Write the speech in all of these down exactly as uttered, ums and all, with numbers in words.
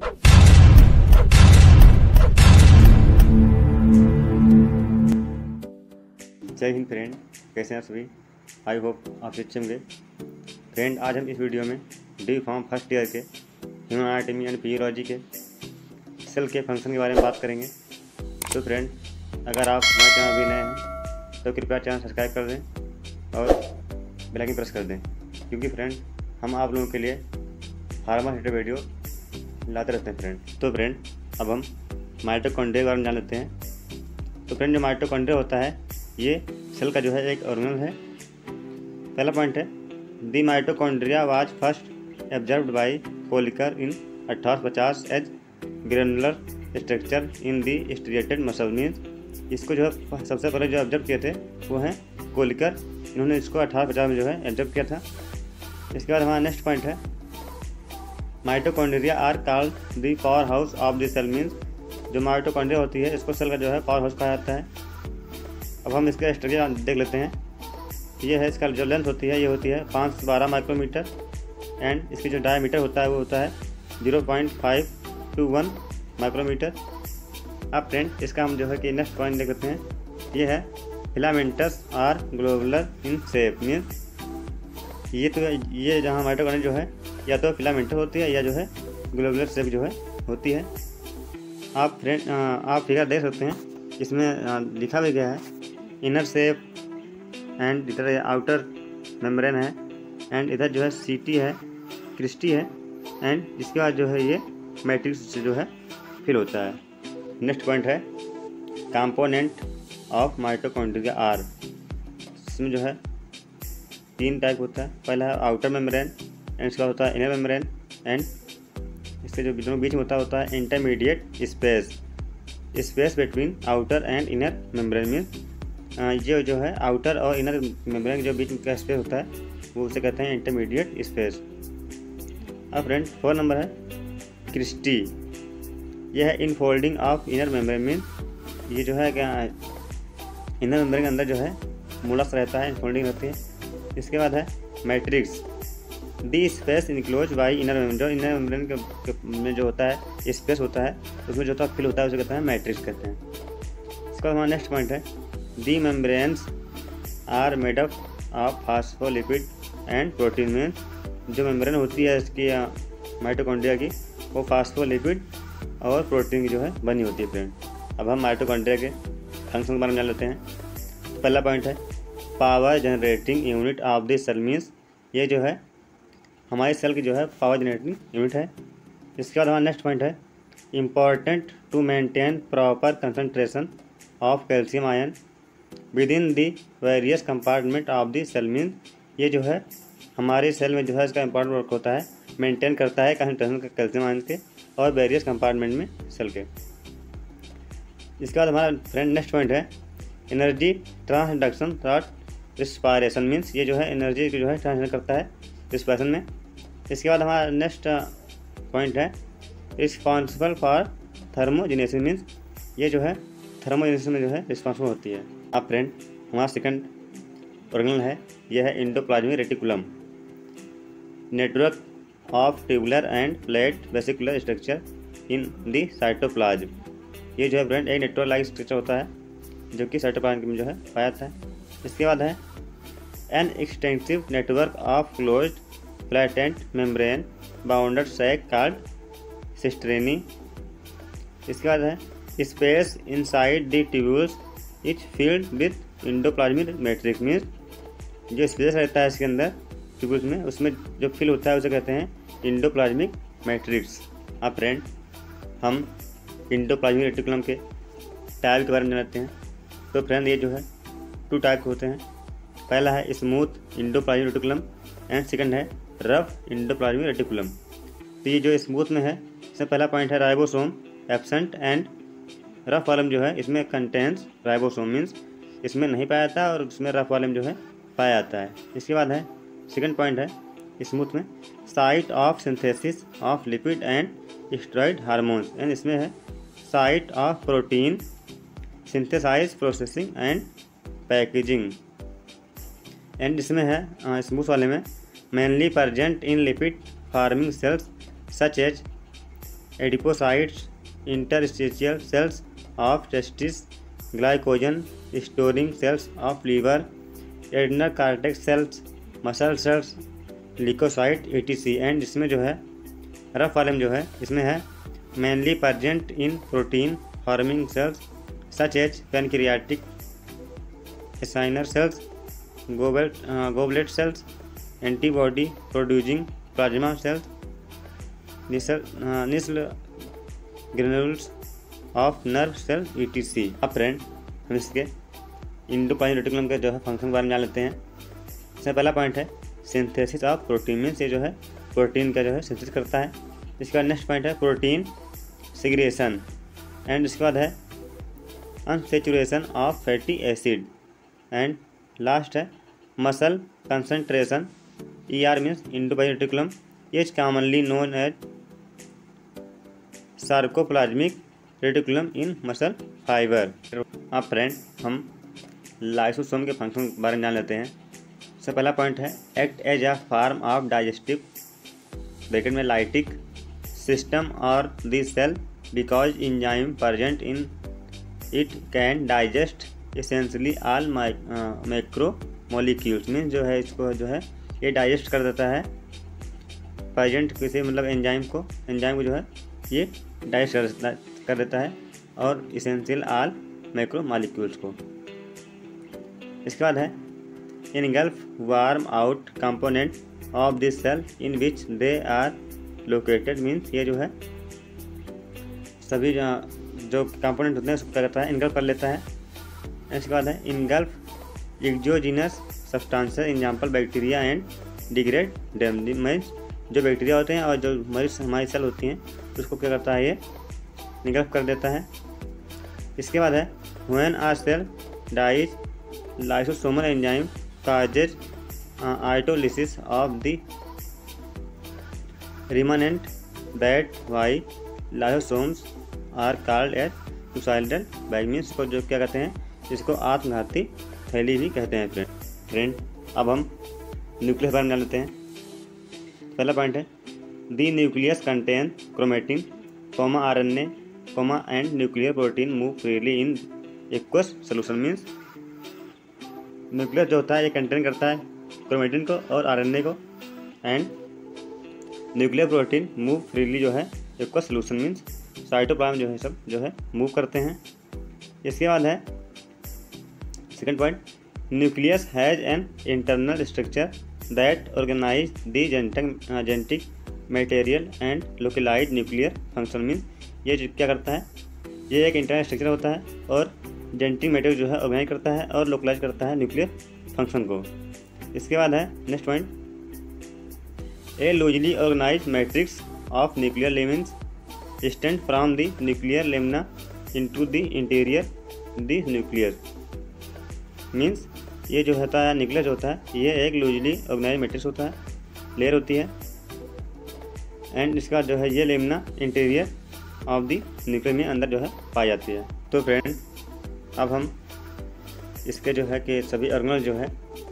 जय हिंद फ्रेंड, कैसे हैं सभी। आई होप आप अच्छे होंगे। फ्रेंड, आज हम इस वीडियो में डी फॉर्म फर्स्ट ईयर के ह्यूमन एनाटॉमी एंड फिजियोलॉजी के सेल के फंक्शन के बारे में बात करेंगे। तो फ्रेंड, अगर आप हमारे चैनल भी नए हैं तो कृपया चैनल सब्सक्राइब कर दें और बेल आइकन प्रेस कर दें, क्योंकि फ्रेंड हम आप लोगों के लिए फार्मा रिलेटेड वीडियो लाते रहते हैं फ्रेंड। तो फ्रेंड, अब हम माइटोकॉन्ड्रिया के बारे में जान लेते हैं। तो फ्रेंड, जो माइटोकॉन्ड्रिया होता है ये सेल का जो है एक ऑर्गेनल है। पहला पॉइंट है, the mitochondria was first observed by Kolliker in अठारह सौ पचास as granular structure in the striated muscle. Means इसको जो है सबसे पहले जो ऑब्जर्व किए थे वो हैं कोलिकर। इन्होंने इसको अठारह सौ पचास में जो है ऑब्जर्व किया था। इसके बाद हमारा नेक्स्ट पॉइंट है, mitochondria are called the power house of the cell. Means जो माइटोकॉन्ड्रिया होती है इसको सेल का जो है पावर हाउस कहा जाता है। अब हम इसका स्ट्रक्चर देख लेते हैं। ये है, इसका जो लेंथ होती है ये होती है पाँच से बारह माइक्रोमीटर एंड इसकी जो डायमीटर होता है वो होता है zero point five to one micrometer. अब फ्रेंड, इसका हम जो है कि नेक्स्ट पॉइंट देख लेते हैं। ये है filamentous or globular in shape. Means ये तो ये जहाँ माइटोकॉन्ड्रिया जो है या तो फिलामेंटस होती है या जो है ग्लोबुलर शेप जो है होती है। आप फ्रेंड आप फिगर देख सकते हैं, इसमें लिखा भी गया है इनर शेप एंड इधर आउटर मेम्ब्रेन है एंड इधर जो है सीटी है, क्रिस्टी है एंड इसके बाद जो है ये मैट्रिक्स से जो है फिल होता है। नेक्स्ट पॉइंट है, कंपोनेंट ऑफ माइटोकॉन्ड्रिया आर। इसमें जो है तीन टाइप होता है। पहला है आउटर मेम्ब्रेन एंड इसका होता है इनर मेम्ब्रेन एंड इसके जो दोनों बीच में होता होता है intermediate space space between outer and inner membrane. Means ये जो है आउटर और इनर मेम्ब्रेन के जो बीच का स्पेस होता है वो उसे कहते हैं इंटरमीडिएट स्पेस। अब फ्रेंड, फोर नंबर है क्रिस्टी। यह है infolding of inner membrane. Means ये जो है क्या इनर मेम्ब्रेन के अंदर जो है मुड़स रहता है, इनफोल्डिंग रहती है। इसके बाद है matrix, the space enclose by inner membrane. जो इनर मेम्ब्रेन के में जो होता है स्पेस होता है उसमें जो होता है फिल होता है उसे कहते हैं मैट्रिक्स कहते हैं। इसका हमारा नेक्स्ट पॉइंट है, the membranes are made up of phospholipid and protein. में जो मेम्ब्रेन होती है इसकी माइटोकॉन्ड्रिया की वो फॉस्फोलिपिड और प्रोटीन की जो है बनी होती है फ्रेंड। अब हम माइटोकॉन्ड्रिया के फंक्शन के बारे में जान लेते हैं। तो पहला पॉइंट है, power generating unit of the cell. Means ये जो है हमारी सेल की जो है पावर जनरेटिंग यूनिट है। इसके बाद हमारा नेक्स्ट पॉइंट है, important to maintain proper concentration of calcium ion within the various compartment of the cell. Mean ये जो है हमारे सेल में जो है इसका इंपॉर्टेंट वर्क होता है, मेंटेन करता है कंसंट्रेशन का कैल्शियम आयन के और वेरियस कंपार्टमेंट में सेल के। इसके बाद हमारा फ्रेंड नेक्स्ट पॉइंट है, energy transduction through respiration. Means ये जो है एनर्जी को जो है ट्रांसफर करता है रिस्पायरेशन में। इसके बाद हमारा नेक्स्ट पॉइंट है, रिस्पॉन्सिबल फॉर थर्मोजेनेसिस। मीन्स ये जो है थर्मोजेनेसिस में जो है रिस्पॉन्सिबल होती है। अब फ्रेंड, हमारा सेकंड ऑर्गेनल है, यह है endoplasmic reticulum, network of tubular and flat vesicular structure in the cytoplasm. ये जो है फ्रेंड एक नेटवर्क लाइक स्ट्रक्चर होता है जो कि साइटोप्लाज्म में जो है पाया जाता है। इसके बाद है an extensive network of closed flattened membrane bounded sac called cisternae. इसके बाद है space inside the tubules is filled with endoplasmic matrix. Means जो स्पेस रहता है इसके अंदर ट्यूब्यूल्स में उसमें जो फिल होता है उसे कहते हैं एंडोप्लाज्मिक मैट्रिक्स। अब फ्रेंड, हम एंडोप्लाज्मिक रेटिकुलम के टाइप के बारे में जानते हैं। तो फ्रेंड, ये जो है टू टाइप के होते हैं। पहला है smooth endoplasmic reticulum and second है रफ एंडोप्लाज्मिक रेटिकुलम। तो ये जो स्मूथ में है इसमें पहला पॉइंट है राइबोसोम एब्सेंट एंड रफ वाले में जो है इसमें कंटेंस राइबोसोम। मीन्स इसमें नहीं पाया जाता और इसमें रफ वाले में जो है पाया जाता है। इसके बाद है सेकंड पॉइंट है स्मूथ में site of synthesis of lipid and steroid hormones. And इसमें है site of protein synthesize processing and packaging. And इसमें है स्मूथ वाले में mainly present in lipid forming cells such as adipocytes, interstitial cells of testis, glycogen storing cells of liver, adrenal cortex cells, muscle cells, leucocyte E T C. And इसमें जो है rough वाले में जो है इसमें है mainly present in protein forming cells such as pancreatic acinar cells, goblet goblet cells, antibody producing plasma cells, Nissl granules of nerve cell E T C. अब फ्रेंड हम इसके इंडोक्राइन रेटिकुलम के जो है फंक्शन के बारे में जान लेते हैं। इसमें पहला पॉइंट है सिंथेसिस ऑफ प्रोटीन, मीन्स ये जो है प्रोटीन का जो है सिंथेसिस करता है। इसके बाद नेक्स्ट पॉइंट है प्रोटीन सिग्रेशन, एंड इसके बाद है unsaturation of fatty acid, and last है muscle concentration. E R means endocrine reticulum is commonly known as sarcoplasmic reticulum in muscle fibre. अब फ्रेंड हम लाइसोसोम के फंक्शन के बारे में जान लेते हैं। सबसे पहला पॉइंट है act as a form of digestive bracket में लाइटिक सिस्टम और the cell because enzyme present in it can digest essentially all macro molecules. Means जो है इसको जो है ये डाइजेस्ट कर देता है प्रेजेंट किसी मतलब एंजाइम को एंजाइम को जो है ये डाइजेस्ट कर देता है और एसेंशियल ऑल मैक्रो मॉलिक्यूल्स को। इसके बाद है engulf warm out component of this cell in which they are located, means ये जो है सभी जो कंपोनेंट होते हैं उसको क्या करता है इनगल्फ कर लेता है। इसके बाद है engulf exogenous substances example bacteria and degrade them, means जो बैक्टीरिया होते हैं और जो हमारी हमारी सेल होती हैं उसको क्या करता है ये इनगल्फ कर देता है। इसके बाद है when a cell dies lysosomal enzyme causes uh, autolysis of the remnant, that why lysosomes are called as suicidal bag, means को जो क्या कहते हैं इसको आत्मघाती थैली भी कहते हैं। फ्रेंड फ्रेंड अब हम न्यूक्लियस बारे में जान लेते हैं। पहला पॉइंट है the nucleus contain chromatin comma R N A comma and nuclear protein move freely in aqueous solution, means nucleus जो होता है ये कंटेन करता है क्रोमेटिन को और आरएनए को, and nuclear protein move freely जो है एक्वस सोल्यूशन, मीन्स साइटोप्लाज्म जो है सब जो है मूव करते हैं। इसके बाद है second point nucleus has an internal structure that organize the genetic genetic material and localize nuclear function, means ये क्या करता है ये एक इंटरनल स्ट्रक्चर होता है और जेनेटिक मटेरियल जो है ऑर्गेनाइज करता है और लोकलाइज करता है न्यूक्लियर फंक्शन को। इसके बाद है next point a loosely organize matrix of nuclear lamins extend from the nuclear lamina into the interior the nuclear, means ये जो होता है न्यूक्लियस होता है ये एक लूजली ऑर्गेनाइज मैट्रिक्स होता है, लेयर होती है, एंड इसके बाद जो है ये lamina interior of the nuclear में अंदर जो है पाई जाती है। तो फ्रेंड अब हम इसके जो है कि सभी ऑर्गेनल जो है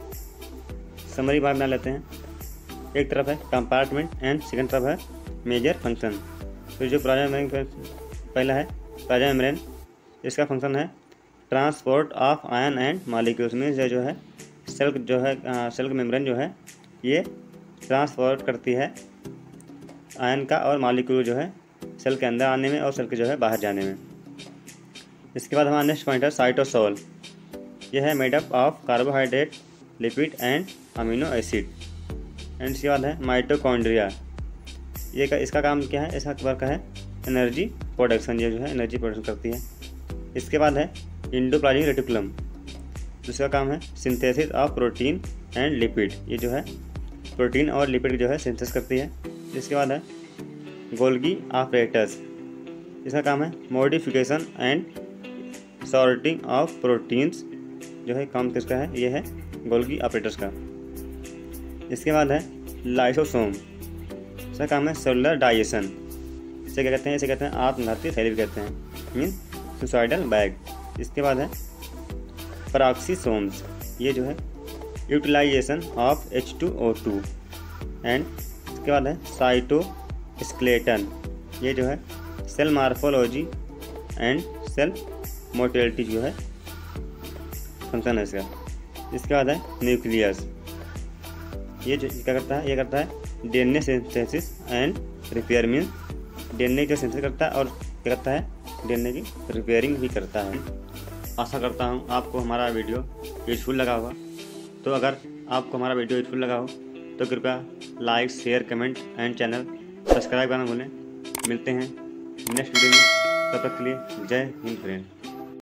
समरी बार बना लेते हैं। एक तरफ है कंपार्टमेंट एंड सेकंड तरफ है मेजर फंक्शन। तो जो प्लाज्मा मेम्ब्रेन पहला है प्लाज्मा मेम्ब्रेन, इसका फंक्शन है transport of ion and molecules, में जो है सेल जो है सेल मेम्ब्रेन जो है ये ट्रांसपोर्ट करती है आयन का और मॉलिक्यूल जो है सेल के अंदर आने में और सेल के जो है बाहर जाने में। इसके बाद हमारा नेक्स्ट पॉइंट है साइटोसोल, यह है made up of carbohydrate lipid and amino acid. And इसके बाद है माइटोकॉन्ड्रिया, ये का इसका काम क्या है इसका वर्क है एनर्जी प्रोडक्शन, ये जो है एनर्जी प्रोडक्शन करती है। इसके बाद है इंडोप्लाज्मिक रेटिकुलम, जिसका काम है synthesis of protein and lipid, ये जो है प्रोटीन और लिपिड जो है सिंथेसिस करती है। इसके बाद है गोल्गी ऑपरेटर्स, इसका काम है modification and sorting of proteins, जो है काम किसका है ये है गोल्गी ऑपरेटर्स का। इसके बाद है लाइसोसोम, इसका काम है सेलुलर डाइजेशन, इसे क्या कहते हैं इसे कहते हैं आत्मघाती थैली भी कहते हैं, मीन सुसाइडल बैग। इसके बाद है पेरोक्सीसोम्स, ये जो है utilization of H two O two. And इसके बाद है साइटोस्केलेटन, ये जो है cell morphology and cell motility जो है फंक्शन है इसका। इसके बाद है न्यूक्लियस। ये जो क्या करता है, ये करता है DNA synthesis and repair. Means DNA का सिंथेसिस करता है और क्या करता है, डीएनए की रिपेयरिंग भी करता है। आशा करता हूँ आपको हमारा वीडियो यूजफुल लगा होगा। तो अगर आपको हमारा वीडियो यूजफुल लगा हो तो कृपया like, share, comment and channel subscribe करना भूलें। मिलते हैं नेक्स्ट वीडियो में, तब तक के लिए जय हिंद फ्रेंड।